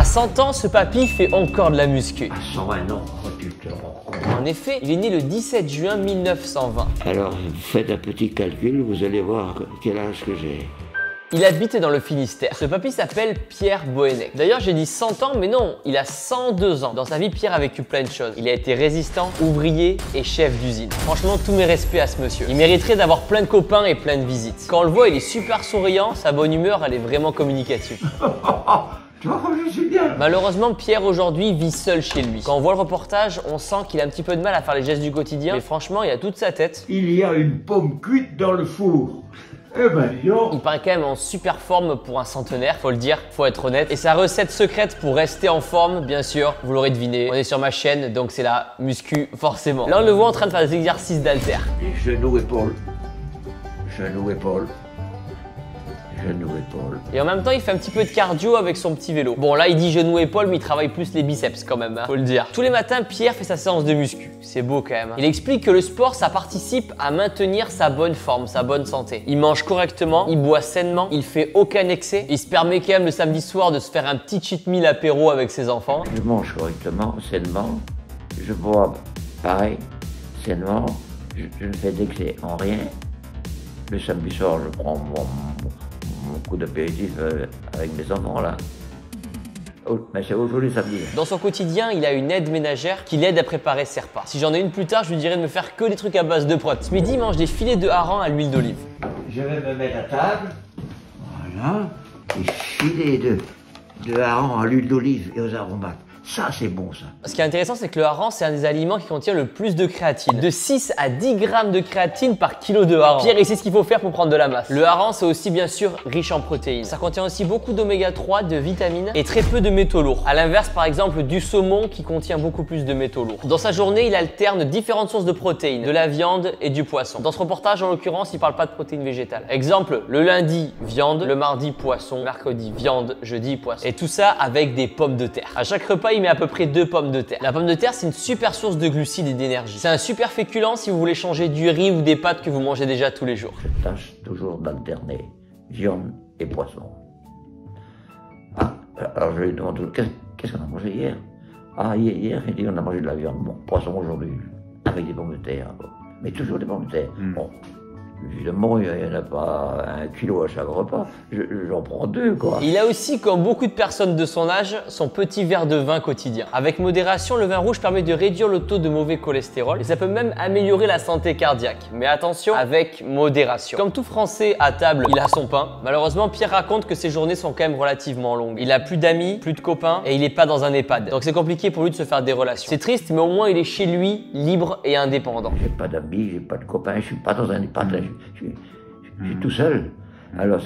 À 100 ans, ce papy fait encore de la muscu. À 120 ans, oh, tu te rends compte. En effet, il est né le 17 juin 1920. Alors, faites un petit calcul, vous allez voir quel âge que j'ai. Il habite dans le Finistère. Ce papy s'appelle Pierre Bohennec. D'ailleurs, j'ai dit 100 ans, mais non, il a 102 ans. Dans sa vie, Pierre a vécu plein de choses. Il a été résistant, ouvrier et chef d'usine. Franchement, tous mes respects à ce monsieur. Il mériterait d'avoir plein de copains et plein de visites. Quand on le voit, il est super souriant, sa bonne humeur, elle est vraiment communicative. Tu vois comme je suis bien. Malheureusement, Pierre aujourd'hui vit seul chez lui. Quand on voit le reportage, on sent qu'il a un petit peu de mal à faire les gestes du quotidien, mais franchement, il a toute sa tête. Il y a une pomme cuite dans le four. Eh ben, dis donc. Il paraît quand même en super forme pour un centenaire, faut le dire, faut être honnête. Et sa recette secrète pour rester en forme, bien sûr, vous l'aurez deviné, on est sur ma chaîne, donc c'est la muscu forcément. Là, on le voit en train de faire des exercices d'haltère. Genou, épaule. Genou, épaule. Genou, épaule. Et en même temps, il fait un petit peu de cardio avec son petit vélo. Bon, là, il dit genou-épaule, mais il travaille plus les biceps quand même, hein, faut le dire. Tous les matins, Pierre fait sa séance de muscu. C'est beau quand même. Il explique que le sport, ça participe à maintenir sa bonne forme, sa bonne santé. Il mange correctement, il boit sainement, il fait aucun excès. Il se permet quand même le samedi soir de se faire un petit cheat meal apéro avec ses enfants. Je mange correctement, sainement. Je bois pareil, sainement. Je ne fais d'excès en rien. Le samedi soir, je prends mon coup d'apéritif avec mes enfants là. Oh, mais c'est aujourd'hui samedi. Dans son quotidien, il a une aide ménagère qui l'aide à préparer ses repas. Si j'en ai une plus tard, je lui dirais de me faire que des trucs à base de prot. Ce midi, il mange des filets de hareng à l'huile d'olive. Je vais me mettre à table. Voilà. Des filets de hareng à l'huile d'olive et aux aromates. Ça, c'est bon, ça. Ce qui est intéressant, c'est que le hareng, c'est un des aliments qui contient le plus de créatine. De 6 à 10 grammes de créatine par kilo de hareng. Pierre, il sait ce qu'il faut faire pour prendre de la masse. Le hareng, c'est aussi bien sûr riche en protéines. Ça contient aussi beaucoup d'oméga 3, de vitamines et très peu de métaux lourds. À l'inverse, par exemple, du saumon qui contient beaucoup plus de métaux lourds. Dans sa journée, il alterne différentes sources de protéines, de la viande et du poisson. Dans ce reportage, en l'occurrence, il parle pas de protéines végétales. Exemple, le lundi, viande, le mardi, poisson, mercredi, viande, jeudi, poisson. Et tout ça avec des pommes de terre. À chaque repas, il met à peu près 2 pommes de terre. La pomme de terre, c'est une super source de glucides et d'énergie. C'est un super féculent si vous voulez changer du riz ou des pâtes que vous mangez déjà tous les jours. Je tâche toujours d'alterner viande et poisson. Ah, alors je lui demande qu'est-ce qu'on a mangé hier? Ah, hier, il dit on a mangé de la viande. Bon, poisson aujourd'hui, avec des pommes de terre. Bon. Mais toujours des pommes de terre. Bon. Évidemment, il n'y en a pas 1 kilo à chaque repas, j'en prends 2 quoi. Il a aussi, comme beaucoup de personnes de son âge, son petit verre de vin quotidien. Avec modération, le vin rouge permet de réduire le taux de mauvais cholestérol et ça peut même améliorer la santé cardiaque. Mais attention, avec modération. Comme tout Français à table, il a son pain. Malheureusement, Pierre raconte que ses journées sont quand même relativement longues. Il a plus d'amis, plus de copains et il n'est pas dans un EHPAD. Donc c'est compliqué pour lui de se faire des relations. C'est triste, mais au moins il est chez lui, libre et indépendant. J'ai pas d'amis, j'ai pas de copains, je suis pas dans un EHPAD là. Je suis tout seul. Alors,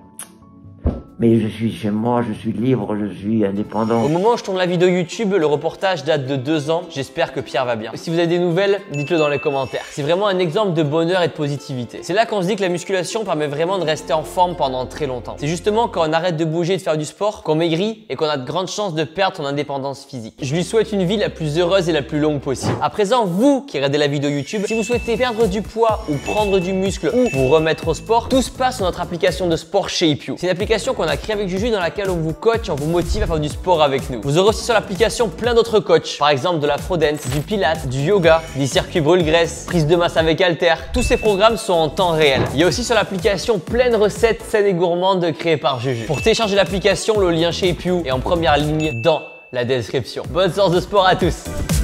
mais je suis chez moi, je suis libre, je suis indépendant. Au moment où je tourne la vidéo YouTube, le reportage date de 2 ans. J'espère que Pierre va bien. Si vous avez des nouvelles, dites-le dans les commentaires. C'est vraiment un exemple de bonheur et de positivité. C'est là qu'on se dit que la musculation permet vraiment de rester en forme pendant très longtemps. C'est justement quand on arrête de bouger et de faire du sport qu'on maigrit et qu'on a de grandes chances de perdre son indépendance physique. Je lui souhaite une vie la plus heureuse et la plus longue possible. À présent, vous qui regardez la vidéo YouTube, si vous souhaitez perdre du poids ou prendre du muscle ou vous remettre au sport, tout se passe sur notre application de sport ShapeU. C'est une application qu'on a créée avec Juju dans laquelle on vous coach, on vous motive à faire du sport avec nous. Vous aurez aussi sur l'application plein d'autres coachs, par exemple de la Frodance, du Pilates, du yoga, des circuits brûle-graisse, prise de masse avec haltère. Tous ces programmes sont en temps réel. Il y a aussi sur l'application plein de recettes saines et gourmandes créées par Juju. Pour télécharger l'application, le lien ShapeU est en première ligne dans la description. Bonne séance de sport à tous!